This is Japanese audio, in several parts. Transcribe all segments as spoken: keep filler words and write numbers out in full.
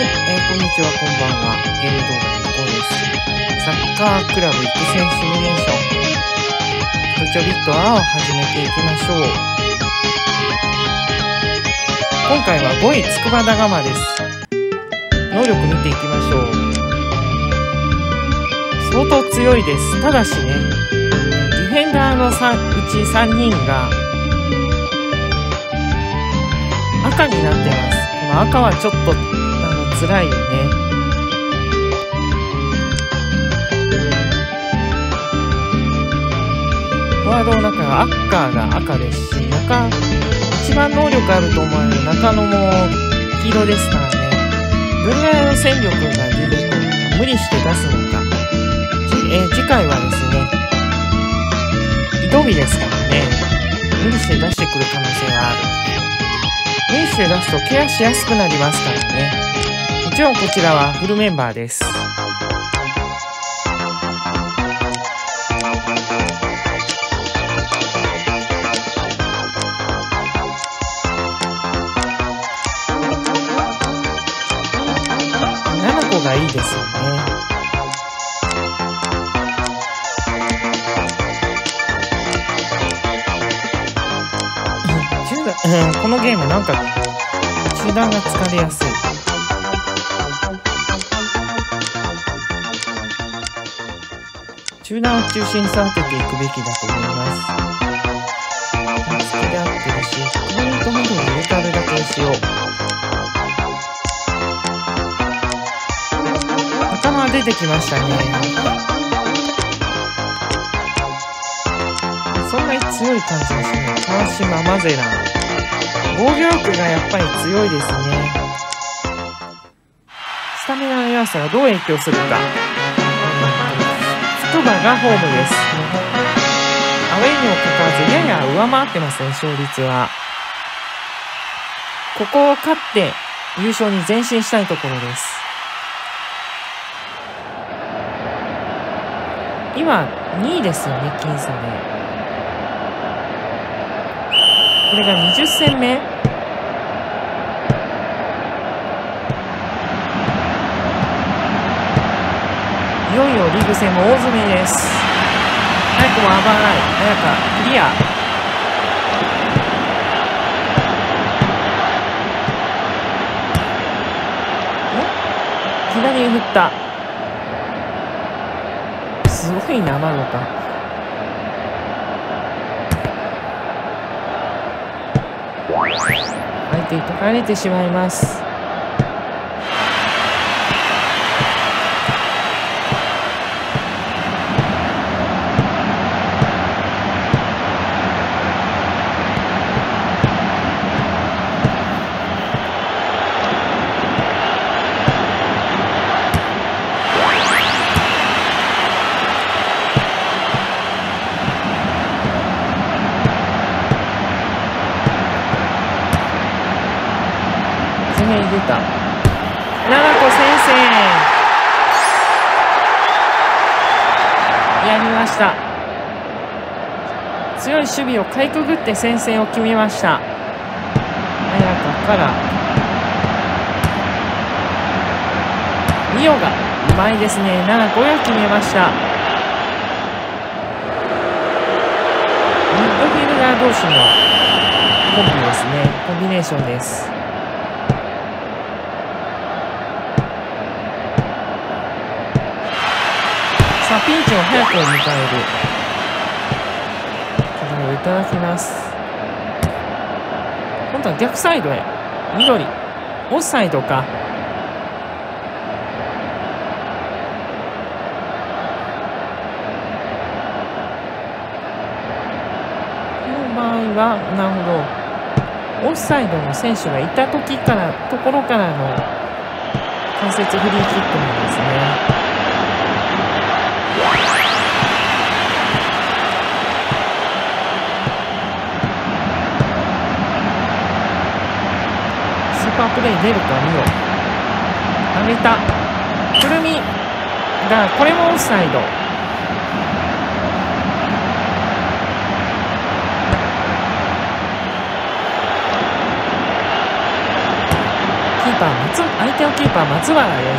はい、えー、こんにちは、こんばんは。ゲーム動画のこうです。サッカークラブ育成シミュレーション、ちょちょビットアを始めていきましょう。今回はごい筑波田釜です。能力見ていきましょう。相当強いです。ただしね、ディフェンダーのうちさんにんが赤になってます。この赤はちょっとあの辛いよね。フォワードの中がアッカーが赤ですし、中一番能力あると思うの中野も黄色ですからね。どれぐらいの戦力が出てくるのか、無理して出すのか。えー、次回はですね、移動日ですからね、無理して出してくる可能性がある。無理して出すとケアしやすくなりますからね。もちろんこちらはフルメンバーです。ななこがいいですよね。うん、このゲームなんか中断が疲れやすい。中断を中心に育てていくべきだと思います。好きで合ってるし、クリートミドル入れてあるだけにしよう。頭出てきましたね。そんなに強い感じがしない。川島マゼラン。防御力がやっぱり強いですね。スタミナの弱さがどう影響するか。筑波がホームです。アウェイにもかかわずやや上回ってますね、勝率は。ここを勝って優勝に前進したいところです。今にいですよね、僅差で。これがにじゅっ戦目。いよいよリーグ戦も大詰めです。早くもアバーライ早くクリア。お左に振った。すごいな、まどか。相手に解かれてしまいます。出た。ななこ先生やりました。強い守備をかいくぐって先制を決めました。早川からミオがうまいですね。ななこが決めました。ミッドフィルダー同士のコンビですね。コンビネーションです。さあピンチを早く迎える。これをいただきます。今度は逆サイドへ。緑オフサイドか。この場合はなるほど、オフサイドの選手がいた時からところからの間接フリーキックなんですね。スーパープレー出るか。ミオ上げた。くるみだ。これもオフサイド。 キーパー松相手のキーパー松原です。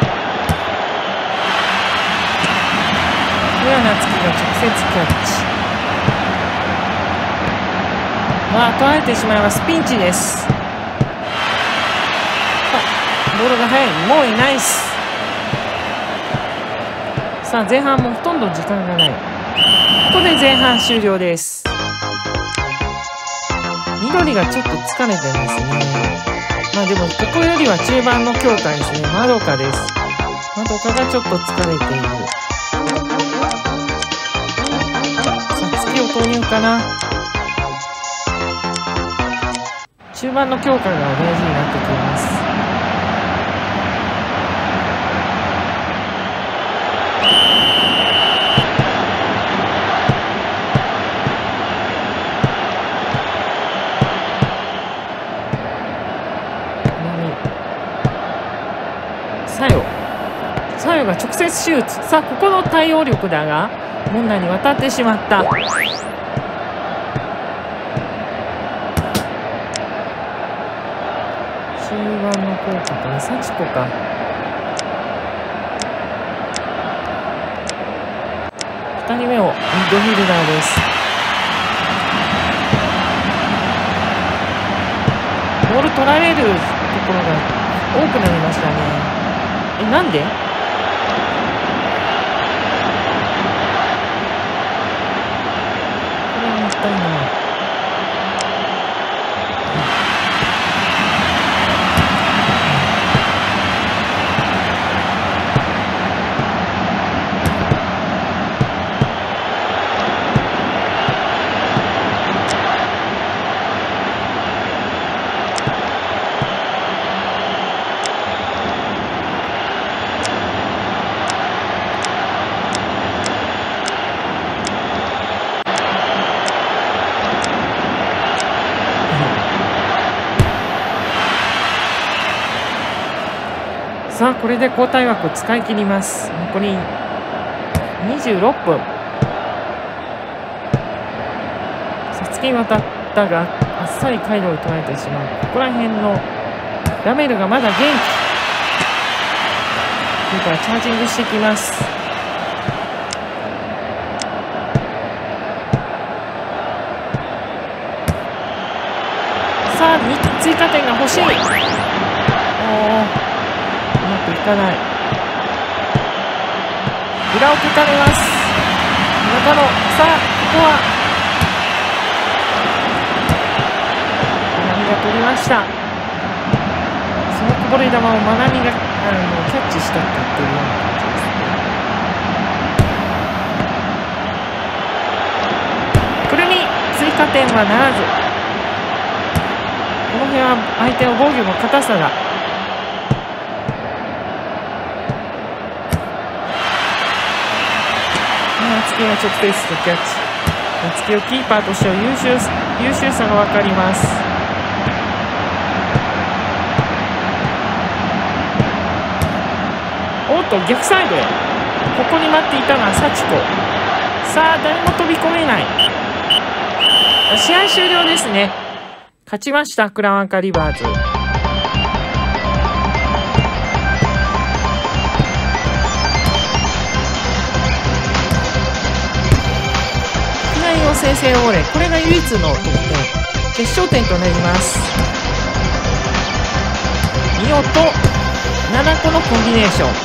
上夏希が直接キャッチ。まあ取られてしまいます。ピンチです。ボールが速い。もういないっす。さあ前半もほとんど時間がない。ここで前半終了です。緑がちょっと疲れてますね。まあでもここよりは中盤の強化ですね。まどかです。まどかがちょっと疲れている。さつきを投入かな。中盤の強化が大事になってきます。サヨサヨが直接シュート。さあここの対応力だが門内に渡ってしまった。中盤の効果かな。幸子か。ふたりめをミッドフィルダーです。ボール取られるところが多くなりましたね。え、なんで？これはもったいない。さあこれで交代枠使い切ります。残りにじゅうろっぷん。さつきに渡ったがあっさり回路を取られてしまう。ここら辺のラメルがまだ元気。キーパーチャージングしてきます。さあ追加点が欲しい。おーうまくいかない。裏をかかれます。中野、さあここはまなみが取りました。そのこぼれ球をまなみがあのキャッチしたかっていうような感じですね。くるみ追加点はならず。この辺は相手の防御の硬さが夏希が直接キャッチ。夏希をキーパーとしては優秀、優秀さが分かります。おっと逆サイドへ。ここに待っていたのは幸子。さあ誰も飛び込めない。試合終了ですね。勝ちましたクラワンカリバーズ。先制オーレ、これが唯一の得点、決勝点となります。ミオとななこのコンビネーション。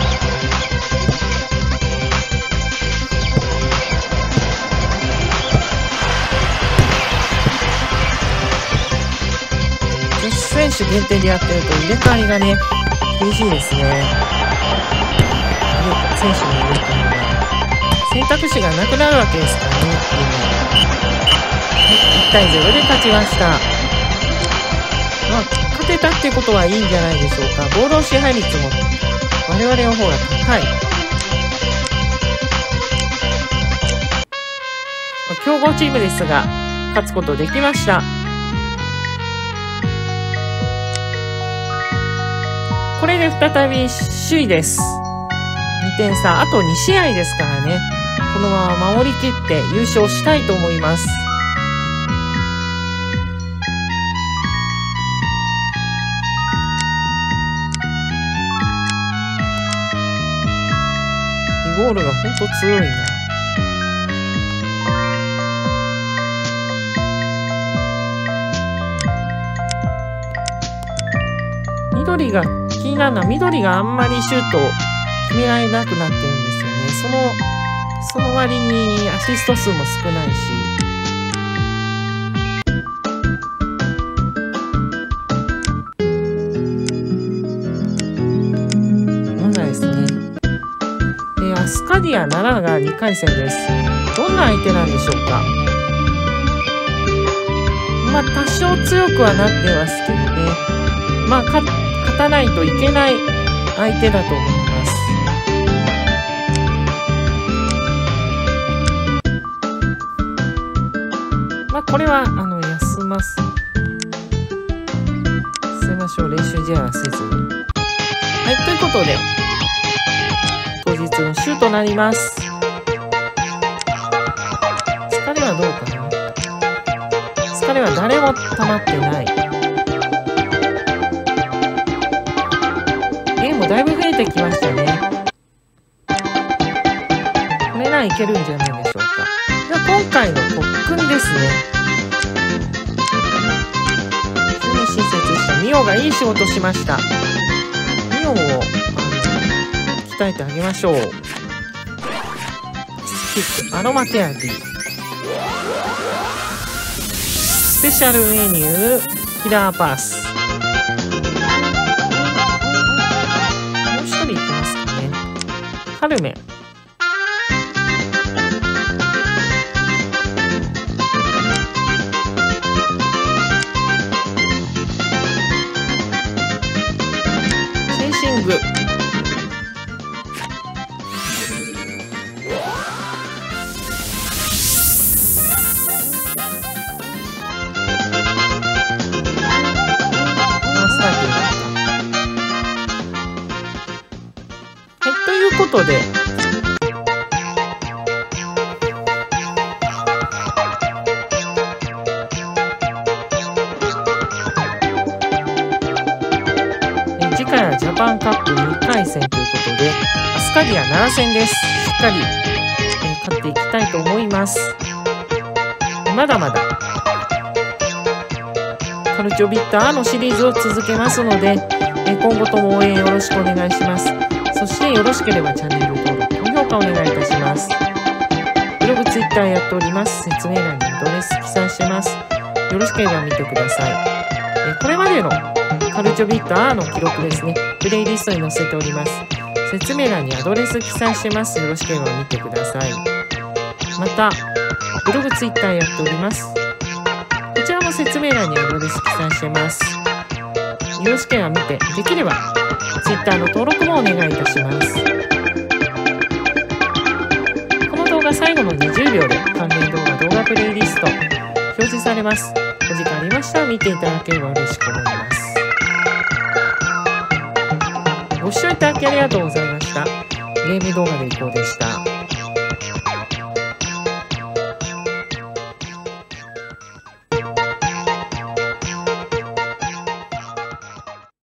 女子選手限定でやってると入れ替わりがね厳しいですね。選手の入れ替わりが選択肢がなくなるわけですからね。いちたいゼロで勝ちました。まあ、勝てたってことはいいんじゃないでしょうか。ボールの支配率も我々の方が高い。強豪チームですが勝つことできました。これで再び首位です。にてん差、あとにしあいですからね。このまま守りきって優勝したいと思います。 ゴールがほんと強いな。緑が気になるのは、緑があんまりシュートを決められなくなってるんですよね。そのその割にアシスト数も少ないし。まだですね。で、アスカディアなながにかい戦です。どんな相手なんでしょうか。まあ、多少強くはなってますけどね。まあ、勝たないといけない相手だと思います。まあ、これは、あの、休ます。捨てましょう。練習試合はせずに。はい、ということで、当日の週となります。疲れはどうかな。疲れは誰も溜まってない。ゲームだいぶ増えてきましたね。これならいけるんじゃないでしょうか。では今回の特訓ですね。急に新設したミオがいい仕事しました。ミオをあの鍛えてあげましょう。スキップ、アロマテラピー。スペシャルメニュー、キラーパス。カルメン。チェイシング。ということで、次回はジャパンカップにかい戦ということで、アスカディアなな戦です。しっかり、えー、勝っていきたいと思います。まだまだカルチョビッターのシリーズを続けますので、えー、今後とも応援よろしくお願いします。そしてよろしければチャンネル登録、高評価お願いいたします。ブログ、ツイッターやっております。説明欄にアドレス記載してます。よろしければ見てください。えこれまでのカルチョビッターの記録ですね、プレイリストに載せております。説明欄にアドレス記載してます。よろしければ見てください。また、ブログ、ツイッターやっております。こちらも説明欄にアドレス記載してます。よろしければ見て、できればツイッターの登録もお願いいたします。この動画最後のにじゅうびょうで関連動画、動画プレイリスト表示されます。お時間ありましたら見ていただければ嬉しく思います。ご視聴いただきありがとうございました。ゲーム動画でいこうでした。